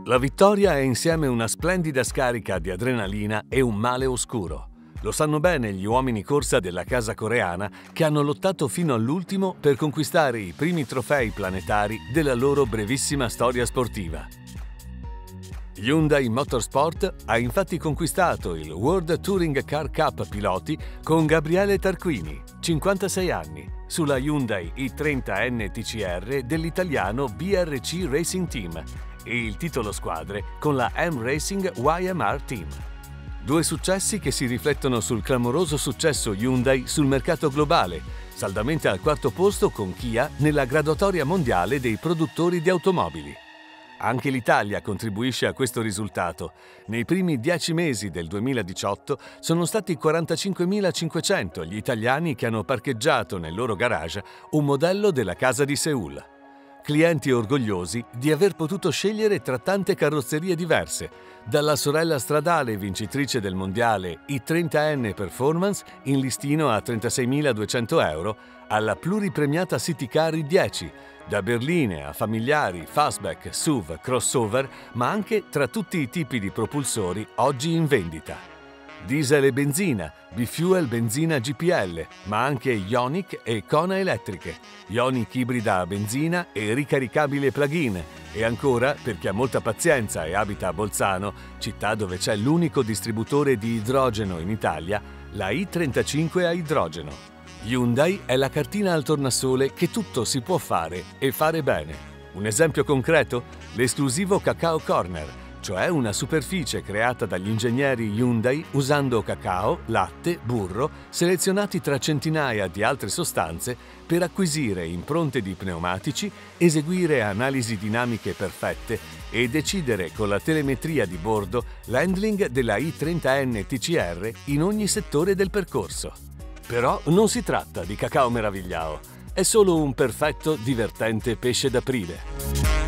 La vittoria è insieme una splendida scarica di adrenalina e un male oscuro. Lo sanno bene gli uomini corsa della casa coreana che hanno lottato fino all'ultimo per conquistare i primi trofei planetari della loro brevissima storia sportiva. Hyundai Motorsport ha infatti conquistato il World Touring Car Cup Piloti con Gabriele Tarquini, 56 anni, sulla Hyundai i30 NTCR dell'italiano BRC Racing Team e il titolo squadre con la M Racing YMR Team. Due successi che si riflettono sul clamoroso successo Hyundai sul mercato globale, saldamente al quarto posto con Kia nella graduatoria mondiale dei produttori di automobili. Anche l'Italia contribuisce a questo risultato. Nei primi 10 mesi del 2018 sono stati 45.500 gli italiani che hanno parcheggiato nel loro garage un modello della casa di Seul. Clienti orgogliosi di aver potuto scegliere tra tante carrozzerie diverse, dalla sorella stradale vincitrice del mondiale i30N Performance in listino a 36.200 euro alla pluripremiata City Car i10, da berline a familiari, fastback, SUV, crossover, ma anche tra tutti i tipi di propulsori oggi in vendita. Diesel e benzina, bifuel benzina GPL, ma anche Ioniq e Kona elettriche, Ioniq ibrida a benzina e ricaricabile plug-in, e ancora, per chi ha molta pazienza e abita a Bolzano, città dove c'è l'unico distributore di idrogeno in Italia, la i35 a idrogeno. Hyundai è la cartina al tornasole che tutto si può fare e fare bene. Un esempio concreto? L'esclusivo Cacao Corner, cioè una superficie creata dagli ingegneri Hyundai usando cacao, latte, burro, selezionati tra centinaia di altre sostanze per acquisire impronte di pneumatici, eseguire analisi dinamiche perfette e decidere con la telemetria di bordo l'handling della i30N TCR in ogni settore del percorso. Però non si tratta di cacao meravigliao, è solo un perfetto, divertente pesce d'aprile.